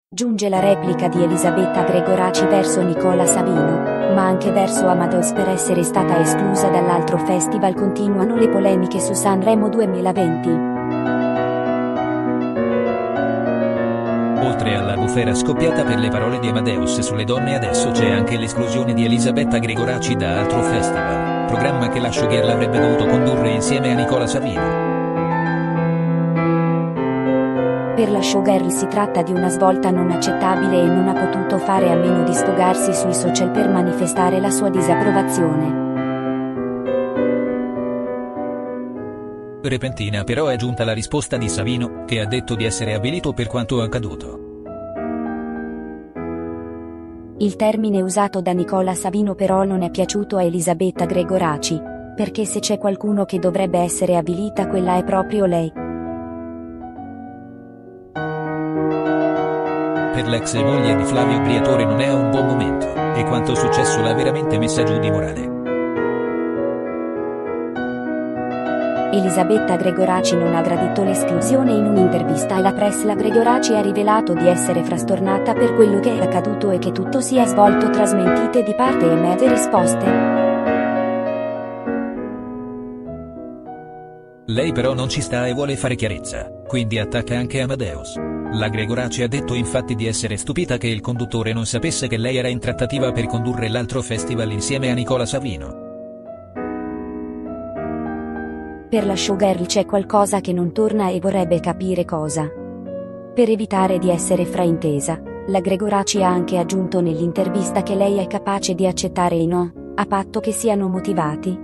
Giunge la replica di Elisabetta Gregoraci verso Nicola Savino, ma anche verso Amadeus per essere stata esclusa dall'altro festival. Continuano le polemiche su Sanremo 2020. Oltre alla bufera scoppiata per le parole di Amadeus sulle donne, adesso c'è anche l'esclusione di Elisabetta Gregoraci da altro festival, programma che la showgirl avrebbe dovuto condurre insieme a Nicola Savino. Per la showgirl si tratta di una svolta non accettabile e non ha potuto fare a meno di sfogarsi sui social per manifestare la sua disapprovazione. Repentina però è giunta la risposta di Savino, che ha detto di essere avvilito per quanto accaduto. Il termine usato da Nicola Savino però non è piaciuto a Elisabetta Gregoraci, perché se c'è qualcuno che dovrebbe essere avvilita, quella è proprio lei. Per l'ex moglie di Flavio Briatore non è un buon momento, e quanto successo l'ha veramente messa giù di morale. Elisabetta Gregoraci non ha gradito l'esclusione. In un'intervista alla press la Gregoraci ha rivelato di essere frastornata per quello che è accaduto e che tutto sia svolto tra smentite di parte e mezze risposte. Lei però non ci sta e vuole fare chiarezza, quindi attacca anche Amadeus. La Gregoraci ha detto infatti di essere stupita che il conduttore non sapesse che lei era in trattativa per condurre l'altro festival insieme a Nicola Savino. Per la showgirl c'è qualcosa che non torna e vorrebbe capire cosa. Per evitare di essere fraintesa, la Gregoraci ha anche aggiunto nell'intervista che lei è capace di accettare i no, a patto che siano motivati.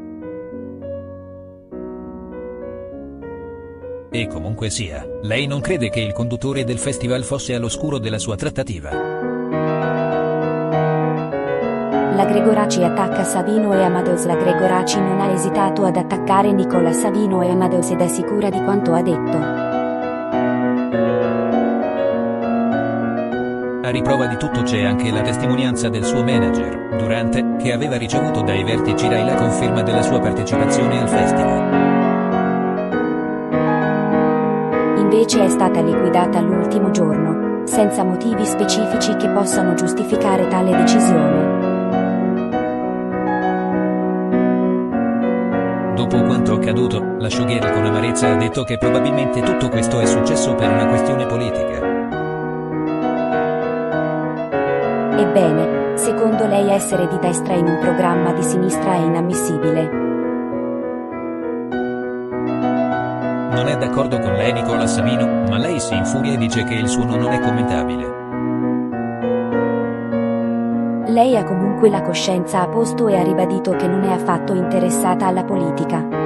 E comunque sia, lei non crede che il conduttore del festival fosse all'oscuro della sua trattativa. La Gregoraci attacca Savino e Amadeus. La Gregoraci non ha esitato ad attaccare Nicola Savino e Amadeus ed è sicura di quanto ha detto. A riprova di tutto c'è anche la testimonianza del suo manager, Durante, che aveva ricevuto dai vertici Rai la conferma della sua partecipazione al festival. Invece è stata liquidata all'ultimo giorno, senza motivi specifici che possano giustificare tale decisione. Dopo quanto accaduto, la showgirl con amarezza ha detto che probabilmente tutto questo è successo per una questione politica. Ebbene, secondo lei essere di destra in un programma di sinistra è inammissibile. Non è d'accordo con lei Nicola Savino, ma lei si infuria e dice che il suo no non è commentabile. Lei ha comunque la coscienza a posto e ha ribadito che non è affatto interessata alla politica.